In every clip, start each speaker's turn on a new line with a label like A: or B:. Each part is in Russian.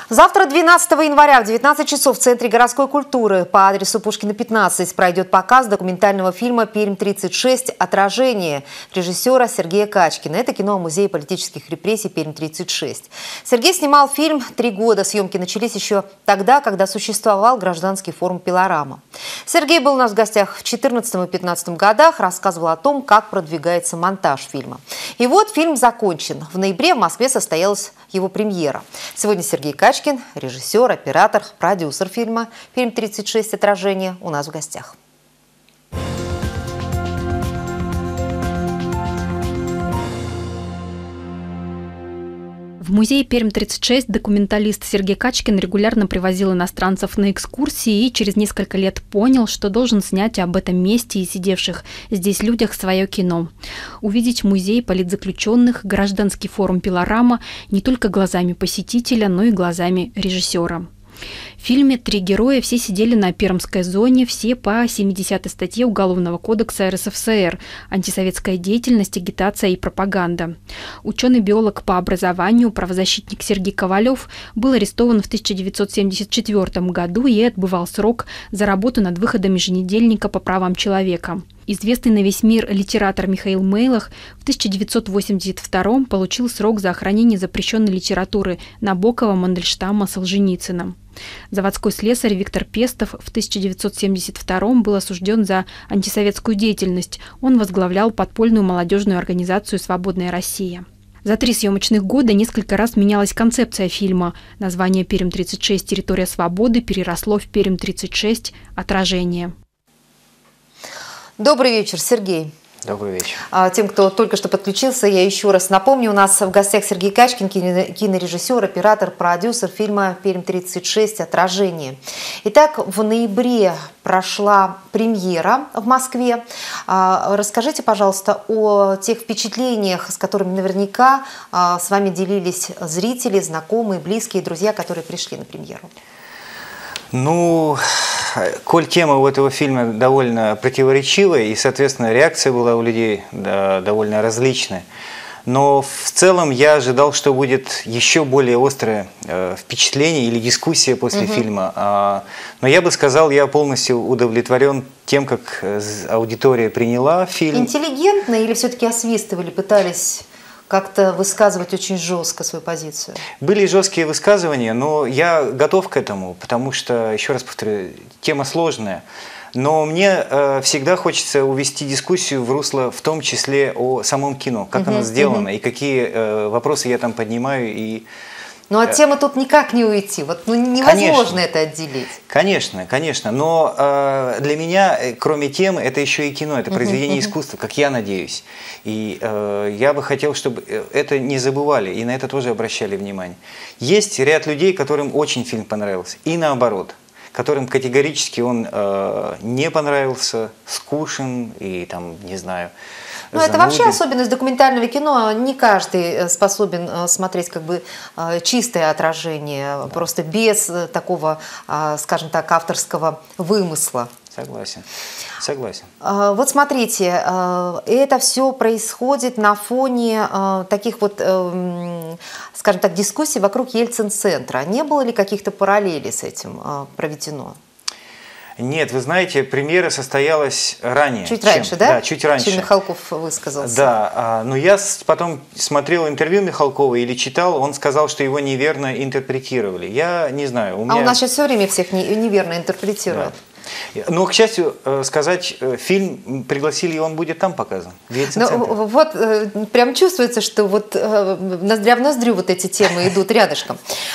A: Завтра, 12 января, в 19 часов в Центре городской культуры по адресу Пушкина, 15 пройдет показ документального фильма «Пермь-36. Отражение» режиссера Сергея Качкина. Это кино о музее политических репрессий «Пермь-36». Сергей снимал фильм 3 года. Съемки начались еще тогда, когда существовал гражданский форум «Пилорама». Сергей был у нас в гостях в 2014 и 2015 годах, рассказывал о том, как продвигается монтаж фильма. И вот фильм закончен. В ноябре в Москве состоялась его премьера. Сегодня Сергей Качкин, режиссер, оператор, продюсер фильма «Пермь-36. Отражение» у нас в гостях.
B: В музей Пермь-36 документалист Сергей Качкин регулярно привозил иностранцев на экскурсии и через несколько лет понял, что должен снять об этом месте и сидевших здесь людях свое кино. Увидеть музей политзаключенных, гражданский форум «Пилорама» не только глазами посетителя, но и глазами режиссера. В фильме 3 героя все сидели на пермской зоне, все по 70-й статье Уголовного кодекса РСФСР «Антисоветская деятельность, агитация и пропаганда». Ученый-биолог по образованию, правозащитник Сергей Ковалев был арестован в 1974 году и отбывал срок за работу над выходом еженедельника по правам человека. Известный на весь мир литератор Михаил Мейлах в 1982 получил срок за охранение запрещенной литературы Набокова, Мандельштама, Солженицына. Заводской слесарь Виктор Пестов в 1972 был осужден за антисоветскую деятельность. Он возглавлял подпольную молодежную организацию «Свободная Россия». За 3 съемочных года несколько раз менялась концепция фильма. Название «Пермь-36. Территория свободы» переросло в «Пермь-36. Отражение».
A: Добрый вечер, Сергей.
C: Добрый вечер.
A: Тем, кто только что подключился, я еще раз напомню, у нас в гостях Сергей Качкин, кинорежиссер, оператор, продюсер фильма «Пермь-36. Отражение». Итак, в ноябре прошла премьера в Москве. Расскажите, пожалуйста, о тех впечатлениях, с которыми наверняка с вами делились зрители, знакомые, близкие, друзья, которые пришли на премьеру.
C: Ну, коль тема у этого фильма довольно противоречивая, и, соответственно, реакция была у людей довольно различная. Но в целом я ожидал, что будет еще более острое впечатление или дискуссия после фильма. Но я бы сказал, я полностью удовлетворен тем, как аудитория приняла фильм.
A: Интеллигентно или все-таки освистывали, пытались как-то высказывать очень жестко свою позицию?
C: Были жесткие высказывания, но я готов к этому, потому что, еще раз повторю, тема сложная. Но мне всегда хочется увести дискуссию в русло, в том числе о самом кино, как оно сделано и какие вопросы я там поднимаю. И
A: но от темы тут никак не уйти, вот, невозможно это отделить.
C: Конечно, конечно, но для меня, кроме темы, это еще и кино, это произведение искусства, как я надеюсь. И я бы хотел, чтобы это не забывали и на это тоже обращали внимание. Есть ряд людей, которым очень фильм понравился, и наоборот, которым категорически он не понравился, скучен и там, не знаю.
A: Ну, это вообще особенность документального кино. Не каждый способен смотреть как бы чистое отражение, просто без такого, скажем так, авторского вымысла.
C: Согласен, согласен.
A: Вот смотрите, это все происходит на фоне таких вот, скажем так, дискуссий вокруг Ельцин-центра. Не было ли каких-то параллелей с этим проведено?
C: Нет, вы знаете, премьера состоялась ранее.
A: Чуть раньше, да?
C: Да, чуть раньше.
A: Чем Михалков высказался.
C: Да, но я потом смотрел интервью Михалкова или читал, он сказал, что его неверно интерпретировали. Я не знаю.
A: А у нас сейчас все время всех неверно интерпретируют. Да.
C: Но, к счастью сказать, фильм пригласили, и он будет там показан, в Ельцин-центре.
A: Вот прям чувствуется, что вот ноздря в ноздрю вот эти темы идут рядышком.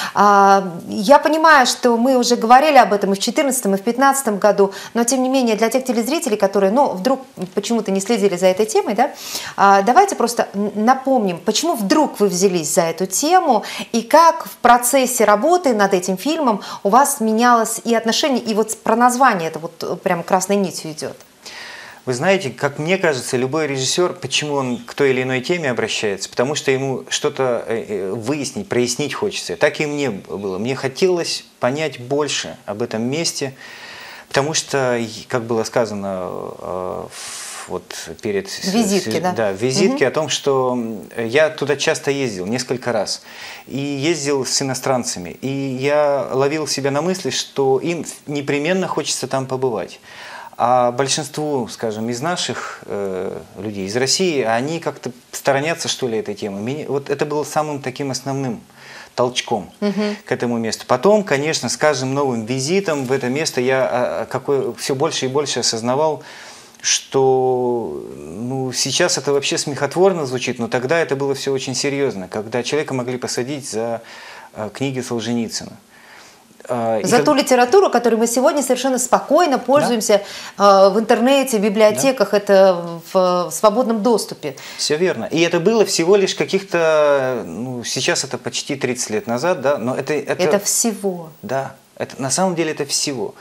A: Я понимаю, что мы уже говорили об этом и в 2014, и в 2015 году, но тем не менее для тех телезрителей, которые, вдруг почему-то не следили за этой темой, да, давайте просто напомним, почему вдруг вы взялись за эту тему и как в процессе работы над этим фильмом у вас менялось и отношение, и вот про название это вот прям красной нитью идет.
C: Вы знаете, как мне кажется, любой режиссер, почему он к той или иной теме обращается? Потому что ему что-то выяснить, прояснить хочется. Так и мне было. Мне хотелось понять больше об этом месте, потому что, как было сказано в вот перед
A: визитки, да?
C: Да, визитки о том, что я туда часто ездил, несколько раз, и ездил с иностранцами, и я ловил себя на мысли, что им непременно хочется там побывать. А большинству, скажем, из наших людей, из России, они как-то сторонятся, что ли, этой темы. Вот это было самым таким основным толчком к этому месту. Потом, конечно, с каждым новым визитом в это место я все больше и больше осознавал, что сейчас это вообще смехотворно звучит, но тогда это было все очень серьезно, когда человека могли посадить за книги Солженицына.
A: За ту литературу, которой мы сегодня совершенно спокойно пользуемся, в интернете, в библиотеках, это в свободном доступе.
C: Все верно. И это было всего лишь каких-то, сейчас это почти 30 лет назад, да, но это
A: всего.
C: Да, на самом деле это всего.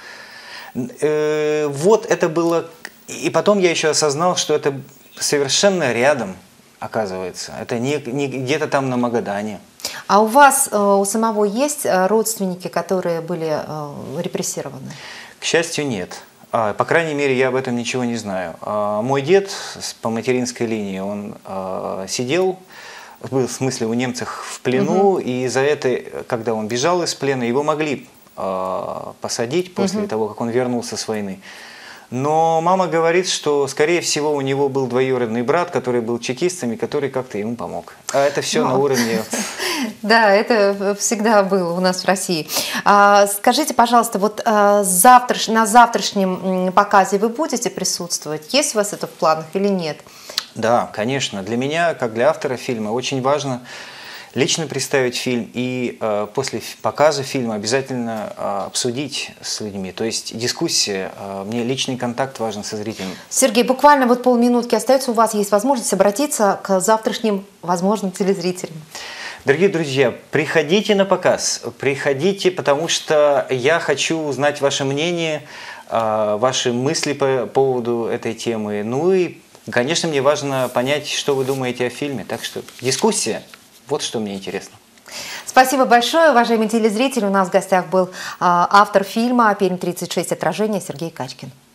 C: Вот это было, и потом я еще осознал, что это совершенно рядом, оказывается. Это не где-то там на Магадане.
A: А у вас, у самого есть родственники, которые были репрессированы?
C: К счастью, нет. По крайней мере, я об этом ничего не знаю. Мой дед по материнской линии, он сидел, был в смысле у немцев в плену, и за это, когда он бежал из плена, его могли посадить после того, как он вернулся с войны. Но мама говорит, что, скорее всего, у него был двоюродный брат, который был чекистом и который как-то ему помог. А это все на уровне...
A: Да, это всегда было у нас в России. Скажите, пожалуйста, вот на завтрашнем показе вы будете присутствовать? Есть у вас это в планах или нет?
C: Да, конечно. Для меня, как для автора фильма, очень важно лично представить фильм и после показа фильма обязательно обсудить с людьми. То есть дискуссия, мне личный контакт важен со зрителем.
A: Сергей, буквально вот полминутки остается, у вас есть возможность обратиться к завтрашним возможным телезрителям.
C: Дорогие друзья, приходите на показ, приходите, потому что я хочу узнать ваше мнение, ваши мысли по поводу этой темы. Ну и, конечно, мне важно понять, что вы думаете о фильме. Так что дискуссия. Вот что мне интересно.
A: Спасибо большое, уважаемые телезрители. У нас в гостях был автор фильма «Пермь-36. Отражение» Сергей Качкин.